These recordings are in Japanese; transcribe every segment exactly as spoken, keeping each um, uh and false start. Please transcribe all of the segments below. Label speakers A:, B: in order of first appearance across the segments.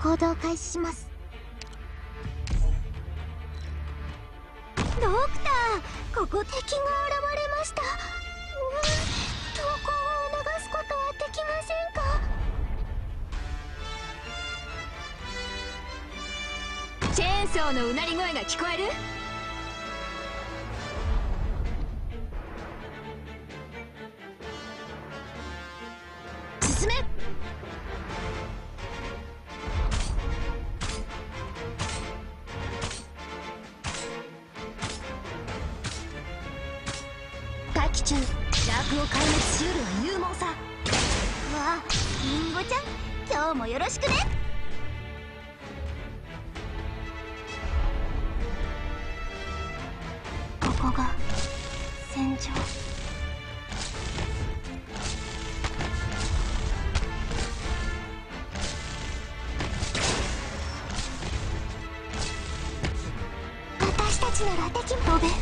A: 行動開始します。ドクター、ここ敵が現れました。うん、投稿を流すことはできませんか？
B: チェーンソーのうなり声が聞こえる？進め！待機中、邪悪を壊滅しうるは勇猛さ。
A: わあ、リンゴちゃん、今日もよろしくね。ここが戦場。私たちなら敵も飛べ。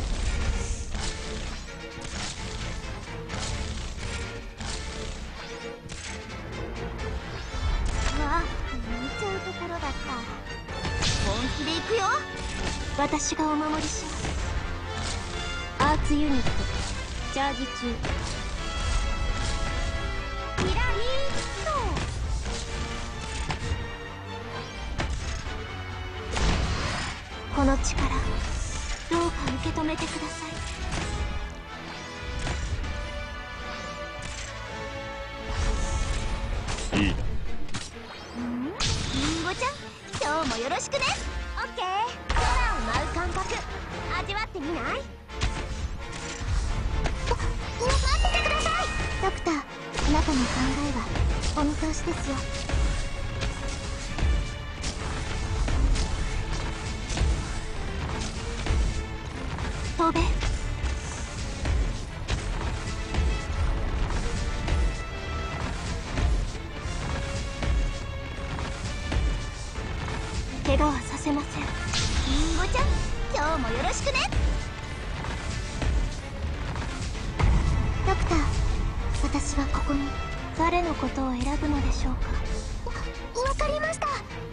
A: 私がお守りします。アーツユニットチャージ中。キラリーッと。この力どうか受け止めてください。
C: いいだ。
A: うん、リンゴちゃん、今日もよろしくね。オッケー。空を舞う感覚味わってみない？待っててください。ドクター、あなたの考えはお見通しですよ。飛べ。怪我はさせません。リンゴちゃん、今日もよろしくね。ドクター、私はここに誰のことを選ぶのでしょうか？わ、わかりました。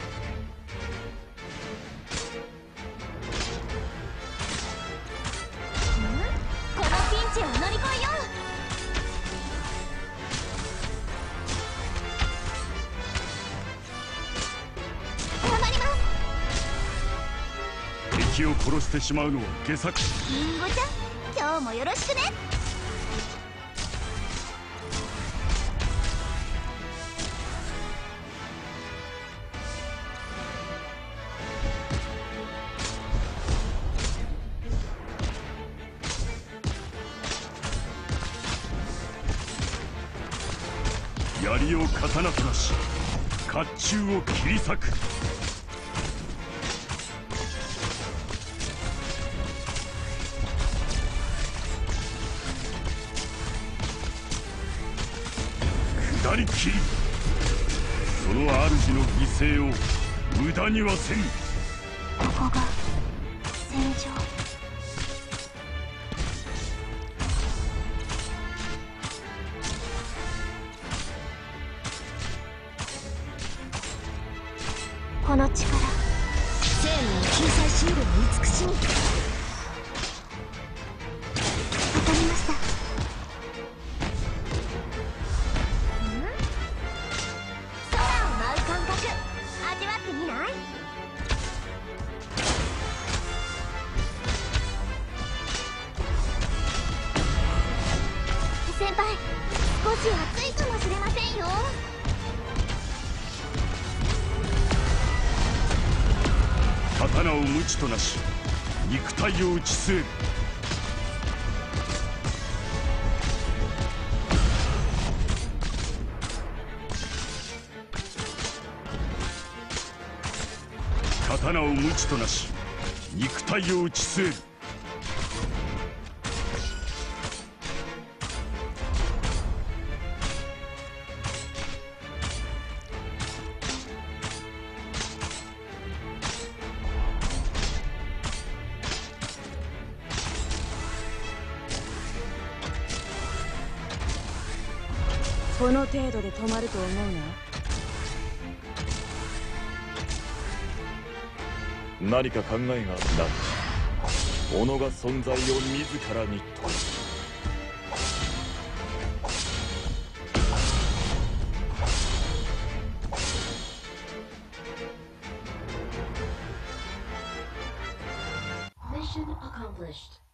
A: ん？このピンチを乗り越えよう。
C: 敵を殺してしまうのは下策。
A: リンゴちゃん、今日もよろしくね。
C: 槍を刀となし、甲冑を切り裂く。下り切り、その主の犠牲を無駄にはせん。
A: ここが戦場。この力、
B: 生命の救済シールを慈しみ。
A: わかりました。先輩、少し暑いかもしれませんよ。
C: 刀を鞭となし、肉体を打ち据える。刀を鞭となし、肉体を打ち据える。
B: この程度で止まると思うな。
C: 何か考えがあった己が存在を自らに問う。
B: Mission accomplished.